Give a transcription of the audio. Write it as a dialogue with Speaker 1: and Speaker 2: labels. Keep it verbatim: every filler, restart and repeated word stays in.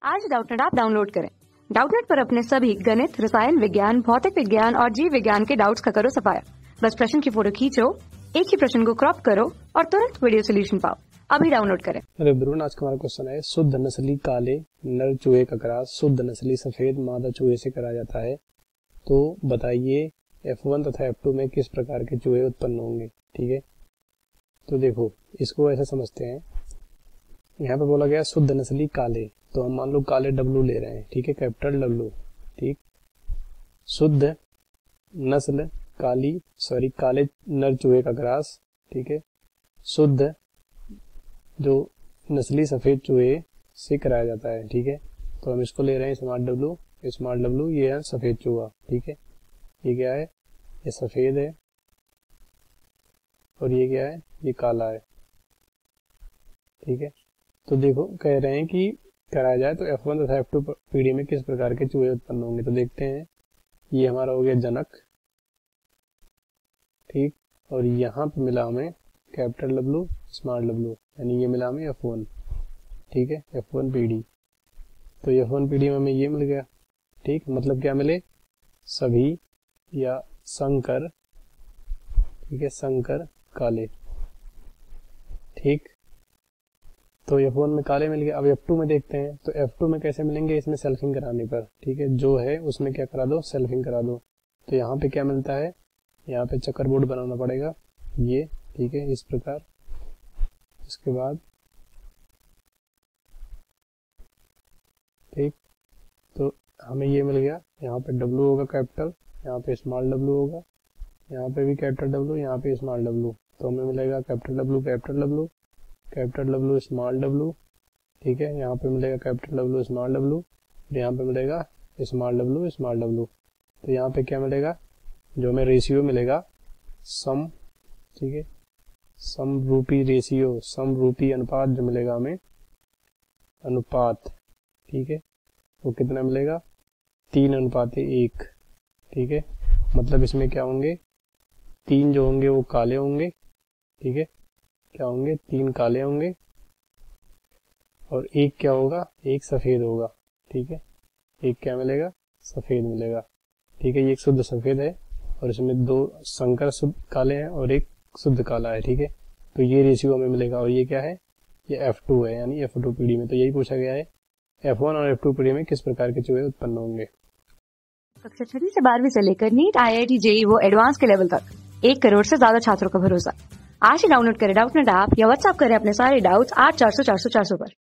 Speaker 1: आज Doubtnut app download करें। Doubtnut पर अपने सभी गणित, रसायन विज्ञान, भौतिक विज्ञान और जीव विज्ञान के डाउट्स का करो सफाया। बस प्रश्न की फोटो खींचो, एक ही प्रश्न को क्रॉप करो और तुरंत वीडियो सोल्यूशन पाओ। अभी डाउनलोड करें।
Speaker 2: अरे ब्रून, आज का हमारा क्वेश्चन है, शुद्ध नस्ली काले नर चूहे का क्रॉस शुद्ध नस्ली सफेद मादा चूहे से कराया जाता है, तो बताइए एफ वन तथा एफ टू में किस प्रकार के चूहे उत्पन्न होंगे। ठीक है, तो देखो इसको ऐसा समझते हैं। यहाँ पे बोला गया शुद्ध नस्ली काले, तो हम मान लो काले डब्लू ले रहे हैं। ठीक है, कैपिटल डब्लू। ठीक, शुद्ध नस्ल काली सॉरी काले नर चूहे का क्रॉस। ठीक है, शुद्ध जो नस्ली सफेद चूहे से कराया जाता है। ठीक है, तो हम इसको ले रहे हैं स्मार्ट डब्लू। स्मार्ट डब्लू ये है सफेद चूहा। ठीक है, ये क्या है, ये सफेद है और ये क्या है, ये काला है। ठीक है, तो देखो कह रहे हैं कि कराया जाए तो एफ वन तथा एफ टू पीढ़ी में किस प्रकार के चूहे उत्पन्न होंगे। तो देखते हैं, ये हमारा हो गया जनक। ठीक, और यहाँ पे मिला हमें कैपिटल डब्लू स्मॉल डब्लू, यानी ये मिला हमें एफ वन। ठीक है, एफ वन पीढ़ी। तो एफ वन पीढ़ी में हमें ये मिल गया। ठीक, मतलब क्या मिले, सभी या संकर। ठीक है, संकर काले। ठीक, तो एफ वन में काले मिल गए। अब एफ टू में देखते हैं, तो एफ टू में कैसे मिलेंगे, इसमें सेल्फिंग कराने पर। ठीक है, जो है उसमें क्या करा दो, सेल्फिंग करा दो। तो यहाँ पे क्या मिलता है, यहाँ पे चक्कर बोर्ड बनाना पड़ेगा ये। ठीक है, इस प्रकार। इसके बाद ठीक, तो हमें ये मिल गया। यहाँ पे डब्लू होगा कैपिटल, यहाँ पे स्मॉल डब्लू होगा, यहाँ पे भी कैपिटल डब्लू, यहाँ पे स्मॉल डब्लू। तो हमें मिलेगा capital W capital W capital W small W. ठीक है, यहाँ पे मिलेगा कैपिटल डब्लू स्मॉल डब्लू, यहाँ पे मिलेगा स्मॉल डब्लू स्मॉल डब्लू। तो यहाँ पे क्या मिलेगा, जो हमें रेशियो मिलेगा सम। ठीक है, सम रूपी रेशियो, सम रूपी अनुपात जो मिलेगा हमें, अनुपात। ठीक है, वो कितना मिलेगा, तीन अनुपात एक। ठीक है, मतलब इसमें क्या होंगे, तीन जो होंगे वो काले होंगे। ठीक है, क्या होंगे, तीन काले होंगे और एक क्या होगा, एक सफेद होगा। ठीक है, एक क्या मिलेगा, सफेद मिलेगा। ठीक है, ये एक शुद्ध सफेद है और इसमें दो संकर शुद्ध काले हैं और एक शुद्ध काला है। ठीक है, तो ये रेशियो हमें मिलेगा। और ये क्या है, ये एफ टू है, यानी एफ टू पीढ़ी में। तो यही पूछा गया है, एफ वन और एफ टू पीढ़ी में किस प्रकार के चूहे उत्पन्न होंगे।
Speaker 1: कक्षा छठी से बारहवीं से लेकर NEET, I I T, JEE वो एडवांस के लेवल तक एक करोड़ से ज्यादा छात्रों का भरोसा। आज ही डाउनलोड करें डाउटनेट ऐप या व्हाट्सएप करें अपने सारे डाउट्स आठ चार सौ चार सौ चार सौ पर।